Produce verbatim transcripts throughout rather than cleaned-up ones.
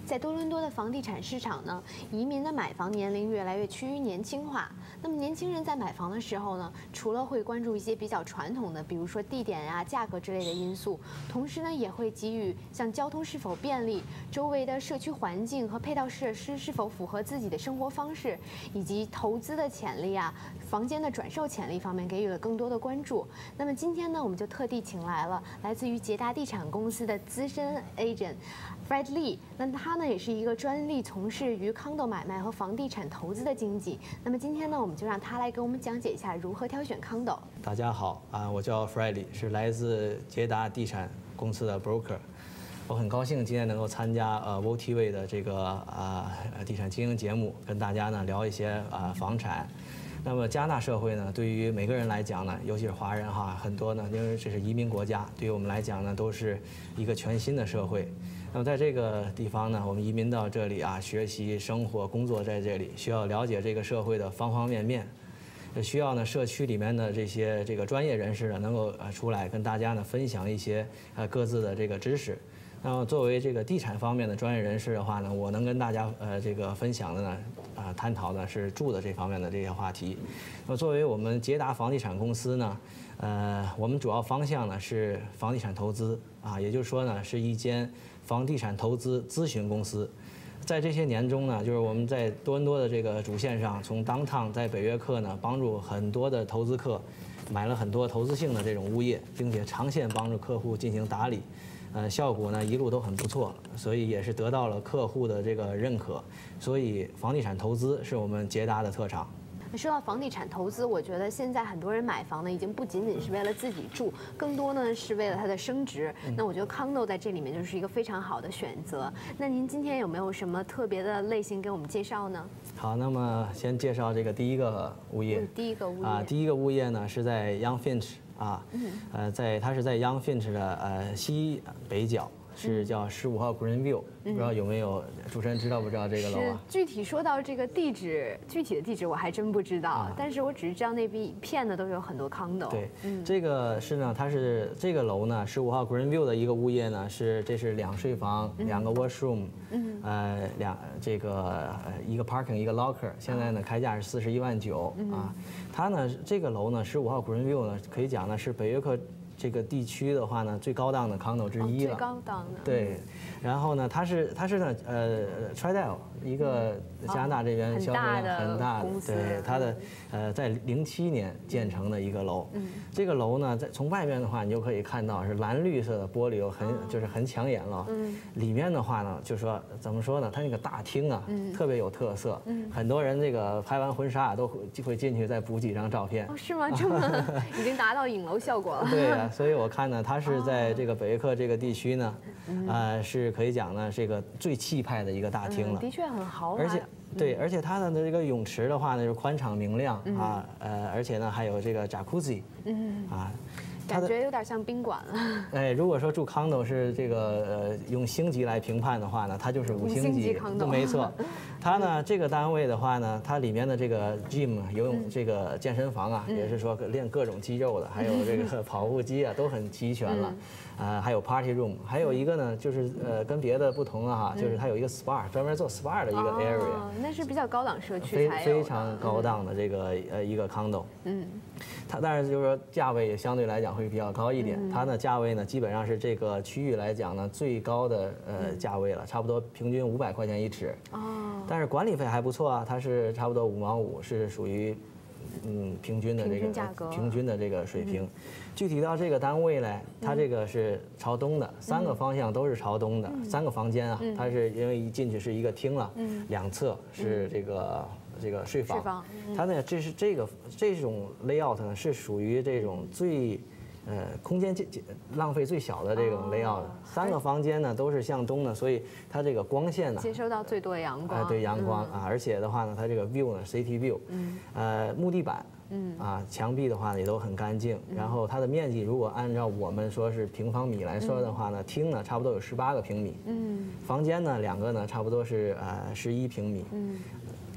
在多伦多的房地产市场呢，移民的买房年龄越来越趋于年轻化。那么年轻人在买房的时候呢，除了会关注一些比较传统的，比如说地点啊、价格之类的因素，同时呢，也会给予像交通是否便利、周围的社区环境和配套设施是否符合自己的生活方式，以及投资的潜力啊、房间的转售潜力方面给予了更多的关注。那么今天呢，我们就特地请来了来自于捷达地产公司的资深 agent Fred Lee。那他呢，也是一个专利从事于 condo 买卖和房地产投资的经纪。那么今天呢，我们就让他来给我们讲解一下如何挑选 condo。 大家好啊，我叫 Fred Lee， 是来自捷达地产公司的 broker。我很高兴今天能够参加呃 V O T V 的这个啊、呃、地产经营节目，跟大家呢聊一些啊、呃、房产。那么加拿大社会呢，对于每个人来讲呢，尤其是华人哈，很多呢，因为这是移民国家，对于我们来讲呢，都是一个全新的社会。那么在这个地方呢，我们移民到这里啊，学习、生活、工作在这里，需要了解这个社会的方方面面，也需要呢社区里面的这些这个专业人士呢，能够呃出来跟大家呢分享一些呃各自的这个知识。那么作为这个地产方面的专业人士的话呢，我能跟大家呃这个分享的呢，啊、呃、探讨的是住的这方面的这些话题。那么作为我们捷达房地产公司呢，呃我们主要方向呢是房地产投资啊，也就是说呢是一间房地产投资咨询公司。在这些年中呢，就是我们在多伦多的这个主线上，从 downtown 在北约克呢，帮助很多的投资客买了很多投资性的这种物业，并且长线帮助客户进行打理。呃，效果呢一路都很不错，所以也是得到了客户的这个认可。所以房地产投资是我们捷达的特长。 说到房地产投资，我觉得现在很多人买房呢，已经不仅仅是为了自己住，更多呢是为了它的升值。那我觉得 condo 在这里面就是一个非常好的选择。那您今天有没有什么特别的类型给我们介绍呢？ 好，那么先介绍这个第一个物业。 嗯、第一个物业啊，第一个物业呢是在 Yonge Finch 啊，呃，在它是在 Yonge Finch 的呃西北角。是叫十五号 Greenview，不知道有没有主持人知道不知道这个楼啊？ 具体说到这个地址，具体的地址我还真不知道，啊、但是我只是知道那一片呢都有很多 condo。 对，嗯、这个是呢，它是这个楼呢，十五号 Greenview 的一个物业呢，是这是两睡房，嗯、两个 washroom， 嗯，呃，两这个呃一个 parking 一个 locker， 现在呢开价是四十一万九、嗯、啊，它呢这个楼呢十五号 Greenview 呢可以讲呢是北约克这个地区的话呢，最高档的 condo 之一了。 哦、最高档的。 对，然后呢，它是它是呢，呃 ，Tridel 一个加拿大这边销售量很大的，对，它的呃在零七年建成的一个楼。嗯。这个楼呢，在从外面的话，你就可以看到是蓝绿色的玻璃，很、哦、就是很抢眼了。嗯。里面的话呢，就说怎么说呢，它那个大厅啊，嗯、特别有特色。嗯。很多人这个拍完婚纱啊，都会就会进去再补几张照片。 哦，是吗？这么已经达到影楼效果了。 对呀、啊。所以我看呢，它是在这个北约克这个地区呢，呃，是可以讲呢，这个最气派的一个大厅了。 的确很豪华。 而且，对，而且它的这个泳池的话呢，是宽敞明亮啊，呃，而且呢还有这个 jacuzzi， 嗯，啊。 感觉有点像宾馆了。 哎，如果说住 condo 是这个呃用星级来评判的话呢，它就是五星级，没错。它呢这个单位的话呢，它里面的这个 gym 游泳这个健身房啊，也是说练各种肌肉的，还有这个跑步机啊都很齐全了。呃，还有 party room， 还有一个呢，就是呃跟别的不同了哈，就是它有一个 spa， 专门做 spa 的一个 area。 哦，那是比较高档社区非才有非常高档的这个呃一个 condo。嗯。它但是就是说价位也相对来讲会比较高一点，嗯、它的价位呢基本上是这个区域来讲呢最高的呃价位了，差不多平均五百块钱一尺。哦。但是管理费还不错啊，它是差不多五毛五，是属于嗯平均的这个平均价格平均的这个水平。嗯、具体到这个单位呢，它这个是朝东的，三个方向都是朝东的，嗯、三个房间啊，嗯、它是因为一进去是一个厅了，嗯、两侧是这个。这个睡房，睡房嗯、它呢，这是这个这种 layout 呢，是属于这种最，呃，空间浪费最小的这种 layout。哦、三个房间呢都是向东的，所以它这个光线呢接收到最多的阳光。 啊、呃，对阳光、嗯、啊，而且的话呢，它这个 view 呢 city view，嗯，呃，木地板。嗯啊，墙壁的话呢也都很干净，然后它的面积如果按照我们说是平方米来说的话呢，厅呢差不多有十八个平米，嗯，房间呢两个呢差不多是呃十一平米，嗯，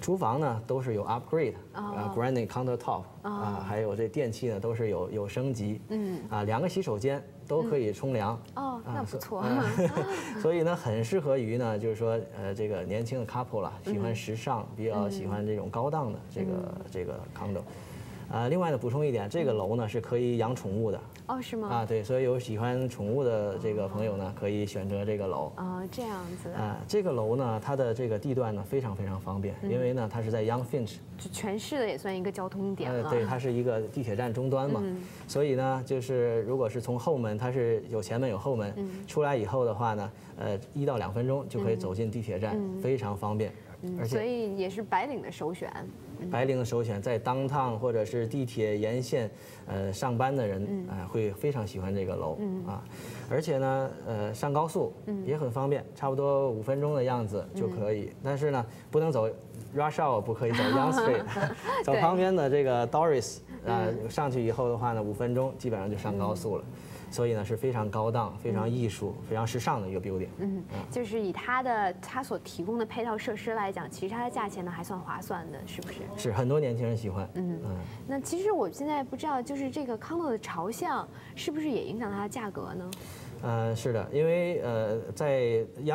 厨房呢都是有 upgrade， 啊 granite countertop， 啊，还有这电器呢都是有有升级，嗯，啊，两个洗手间都可以冲凉， 哦，那不错， 所以呢很适合于呢就是说呃这个年轻的 couple 啦，喜欢时尚，比较喜欢这种高档的这个这个 condo。呃，另外呢，补充一点，这个楼呢是可以养宠物的。 哦，是吗？ 啊，对，所以有喜欢宠物的这个朋友呢，可以选择这个楼。 哦，这样子。 啊，这个楼呢，它的这个地段呢非常非常方便，因为呢它是在 Yonge Finch， 就全市的也算一个交通点了。 呃，对，它是一个地铁站终端嘛，所以呢，就是如果是从后门，它是有前门有后门，出来以后的话呢，呃，一到两分钟就可以走进地铁站，非常方便。 而且所以也是白领的首选。 白领的首选，在downtown或者是地铁沿线，呃，上班的人啊、呃，会非常喜欢这个楼啊。而且呢，呃，上高速也很方便，差不多五分钟的样子就可以。但是呢，不能走 rush hour， 不可以走 Yonge Street， 走旁边的这个 Doris 啊、呃，上去以后的话呢，五分钟基本上就上高速了。所以呢是非常高档、非常艺术、非常时尚的一个 building。 嗯，就是以它的它所提供的配套设施来讲，其实它的价钱呢还算划算的，是不是？ 是很多年轻人喜欢。 嗯嗯。那其实我现在不知道，就是这个condo的朝向是不是也影响它的价格呢？ 呃，是的，因为呃在 Yonge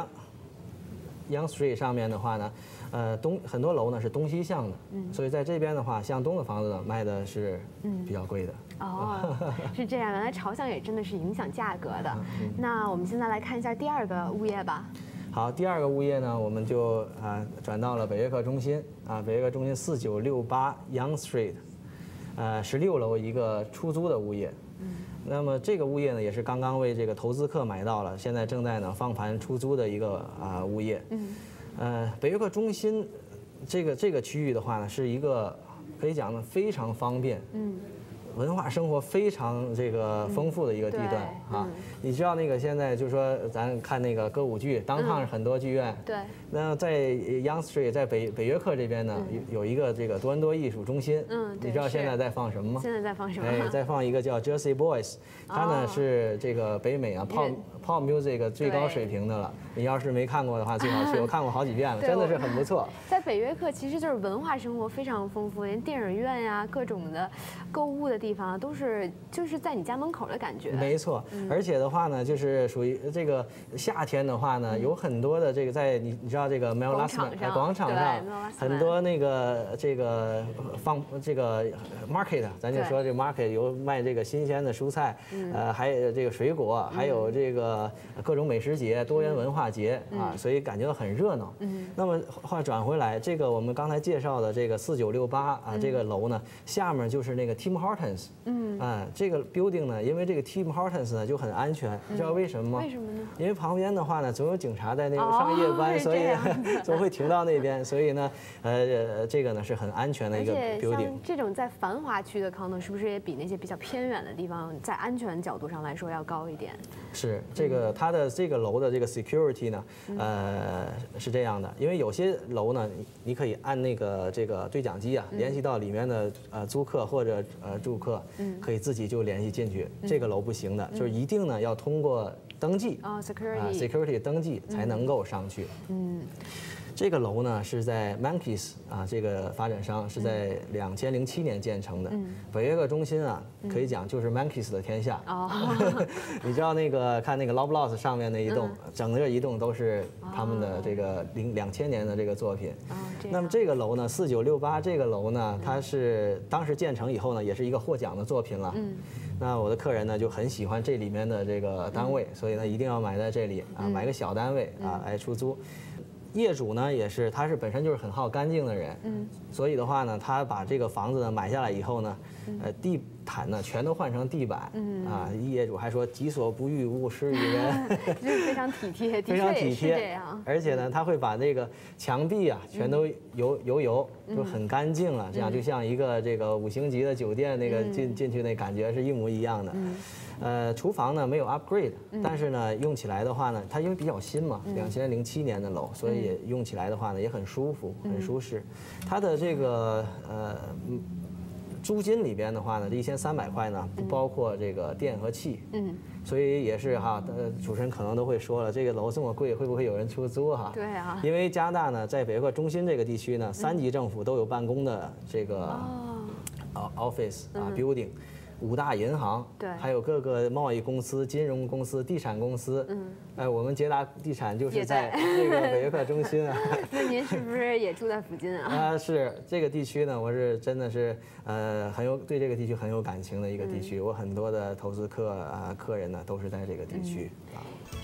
Yonge Street 上面的话呢，呃东很多楼呢是东西向的，嗯，所以在这边的话，向东的房子呢卖的是比较贵的。 哦，是这样，原来朝向也真的是影响价格的。那我们现在来看一下第二个物业吧。 好，第二个物业呢，我们就啊转到了北约克中心啊，北约克中心四九六八 Yonge Street， 呃十六楼一个出租的物业。嗯。那么这个物业呢，也是刚刚为这个投资客买到了，现在正在呢放盘出租的一个啊物业。嗯。呃，北约克中心这个这个区域的话呢，是一个可以讲呢非常方便。嗯。文化生活非常这个丰富的一个地段啊，你知道那个现在就是说咱看那个歌舞剧，当趟很多剧院。 对。 那在 Yonge Street， 在北北约克这边呢，有有一个这个多伦多艺术中心。嗯，你知道现在在放什么吗？ 现在在放什么？ 哎，在放一个叫 Jersey Boys， 它呢是这个北美啊 pop pop music 最高水平的了。你要是没看过的话，最好去，我看过好几遍了，真的是很不错。 在北约克其实就是文化生活非常丰富，连电影院呀、各种的购物的地方都是就是在你家门口的感觉。 没错，而且的话呢，就是属于这个夏天的话呢，有很多的这个在你你知道这个 Mel Lastman 广场上很多那个这个放这个 market， 咱就说这 market 有卖这个新鲜的蔬菜，呃，还有这个水果，还有这个各种美食节、多元文化节啊，所以感觉到很热闹。嗯。那么话转回来，这个我们刚才介绍的这个四九六八啊，这个楼呢，下面就是那个 Tim Hortons。嗯。啊，这个 building 呢，因为这个 Tim Hortons 呢就很安全，你知道为什么吗？ 为什么呢？ 因为旁边的话呢，总有警察在那个上夜班，所以总会停到那边，所以呢，呃，这个呢是很安全的一个 building。 而且像这种在繁华区的 condo， 是不是也比那些比较偏远的地方，在安全角度上来说要高一点？ 是这个它的这个楼的这个 security 呢，呃，是这样的，因为有些楼呢，你可以按那个这个对讲机啊，联系到里面的呃租客或者呃住客，可以自己就联系进去。这个楼不行的，就是一定呢要通过登记啊 security security 登记才能够上去。嗯。这个楼呢是在 Mankeys 啊，这个发展商是在两千零七年建成的。北约克中心啊，可以讲就是 Mankeys 的天下。哦。你知道那个看那个 Loblaws 上面那一栋，整个一栋都是他们的这个零两千年的这个作品。哦。那么这个楼呢，四九六八这个楼呢，它是当时建成以后呢，也是一个获奖的作品了。嗯。那我的客人呢就很喜欢这里面的这个单位，所以呢一定要买在这里啊，买个小单位啊来出租。业主呢也是，他是本身就是很好干净的人，嗯，所以的话呢，他把这个房子呢买下来以后呢，呃，地毯呢全都换成地板，嗯啊，业主还说己所不欲，勿施于人， 就是非常体贴， 非常体贴， 这样。 而且呢，他会把这个墙壁啊全都油油油，就很干净了，这样就像一个这个五星级的酒店那个进进去那感觉是一模一样的。呃，厨房呢没有 upgrade， 但是呢用起来的话呢，它因为比较新嘛，两千零七年的楼，所以用起来的话呢也很舒服，很舒适。它的这个呃租金里边的话呢，这一千三百块呢不包括这个电和气，嗯， 所以也是哈，呃，主持人可能都会说了，这个楼这么贵，会不会有人出租哈？ 对啊。 因为加拿大呢，在北约克中心这个地区呢，三级政府都有办公的这个哦 office 啊 building。五大银行， 对， 还有各个贸易公司、金融公司、地产公司，嗯，哎，我们捷达地产就是在这个北约克中心啊。 那您是不是也住在附近啊？ 啊，是这个地区呢，我是真的是呃很有对这个地区很有感情的一个地区，嗯、我很多的投资客啊客人呢都是在这个地区啊。